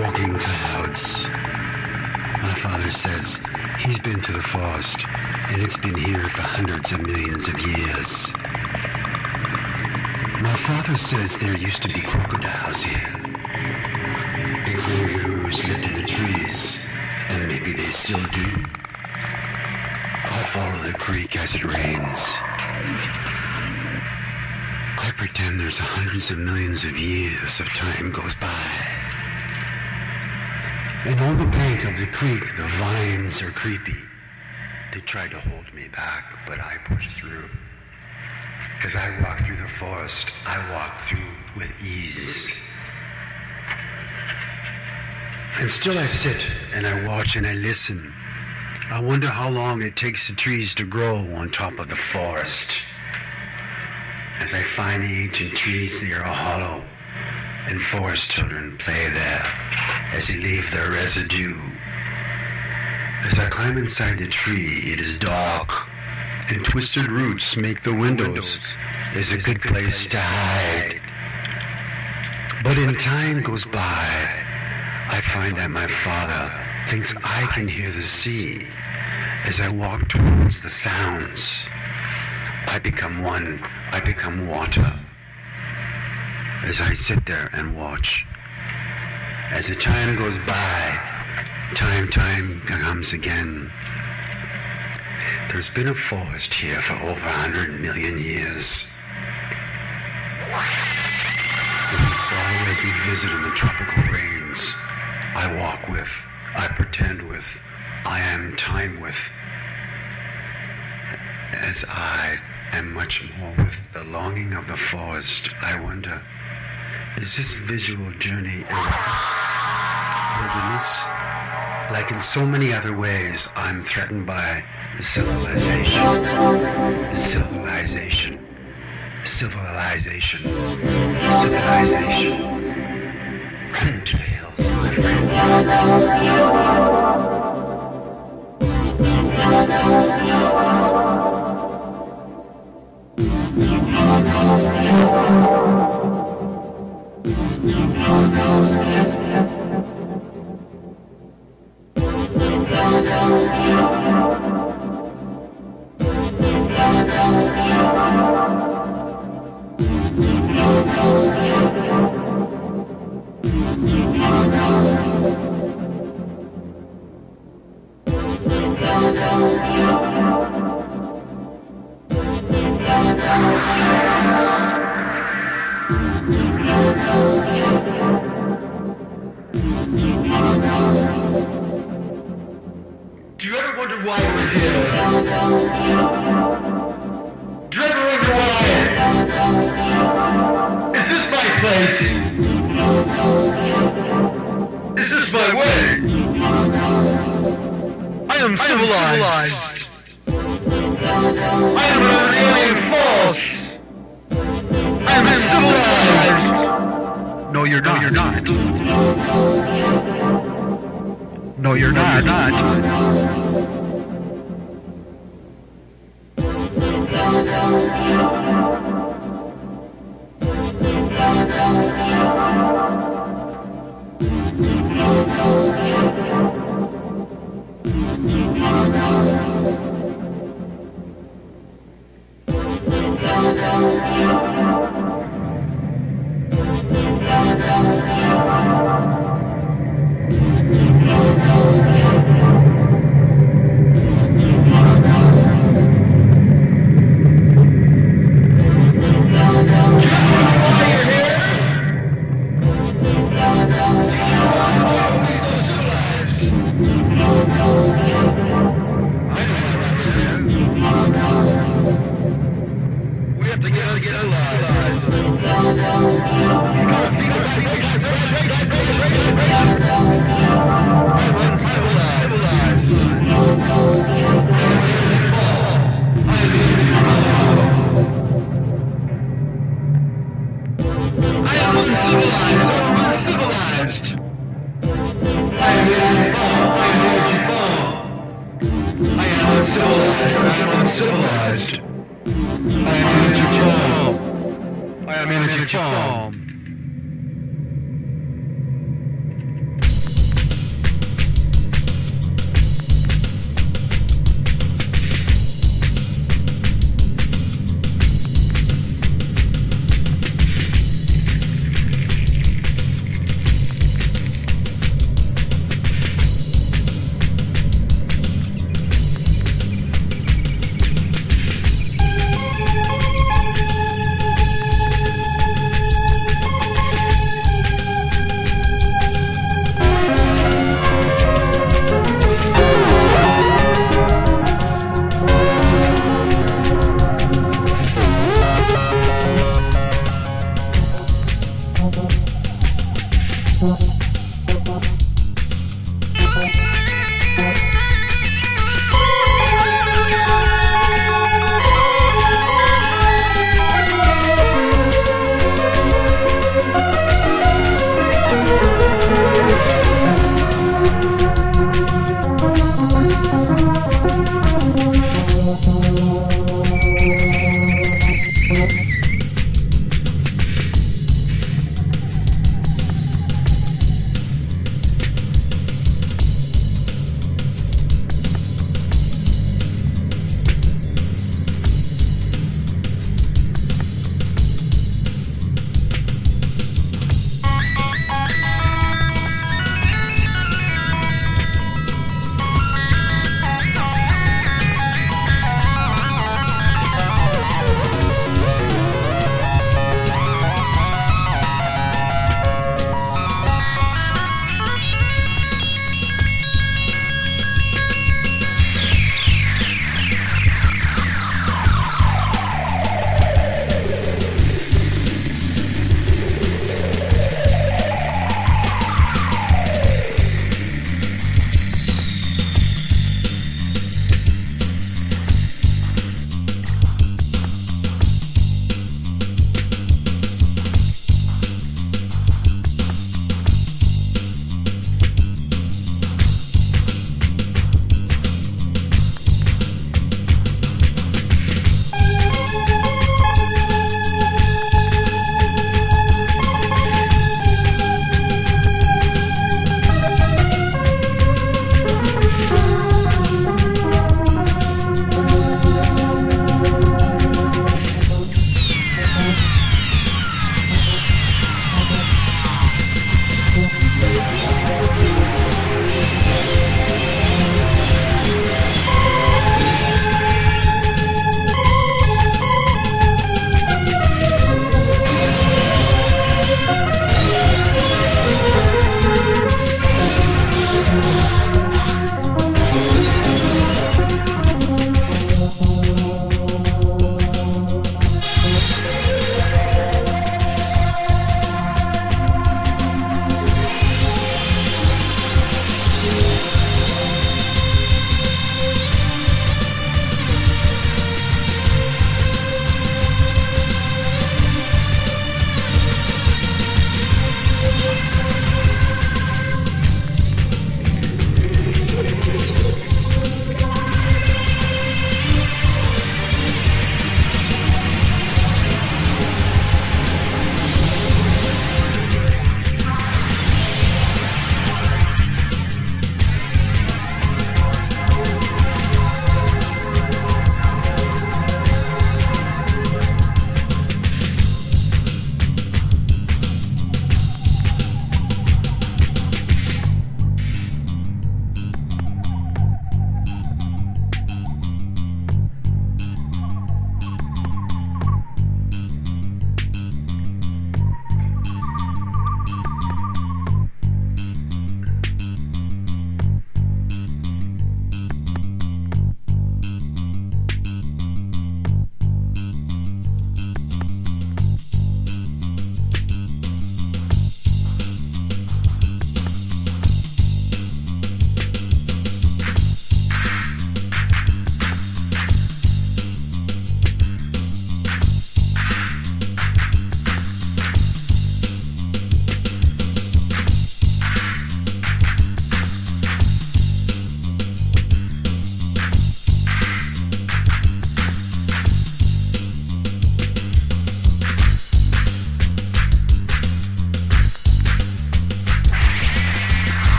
walking clouds. My father says he's been to the forest, and it's been here for hundreds of millions of years. My father says there used to be crocodiles here. And kangaroos lived in the trees, and maybe they still do. I follow the creek as it rains. I pretend there's hundreds of millions of years of time goes by. And on the bank of the creek, the vines are creepy. They tried to hold me back, but I pushed through. As I walk through the forest, I walk through with ease. And still I sit and I watch and I listen. I wonder how long it takes the trees to grow on top of the forest. As I find the ancient trees, they are hollow, and forest children play there as they leave their residue. As I climb inside the tree, it is dark, and twisted roots make the windows is a good place to hide. But in time goes by, I find that my father thinks I can hear the sea. As I walk towards the sounds, I become one, I become water. As I sit there and watch, as the time goes by, time comes again. There's been a forest here for over 100 million years. As we follow, as we visit in the tropical rains, I walk with, I pretend with, I am time with. As I am much more with the longing of the forest, I wonder, is this visual journey a wilderness? Like in so many other ways, I'm threatened by the civilization. Run to the hills, my friend. Do you ever wonder why we're here? Do you ever wonder why? Is this my place? Is this my way? I am civilized. I am an alien force. I am civilized. No, you're not. No, you're not. We have to get civilized. You gotta feel the vibration. I'm uncivilized. I am energy fall. I am uncivilized. I'm uncivilized. I am energy fall. I am energy fall. I am uncivilized. I am uncivilized. I am energy form. I am energy form.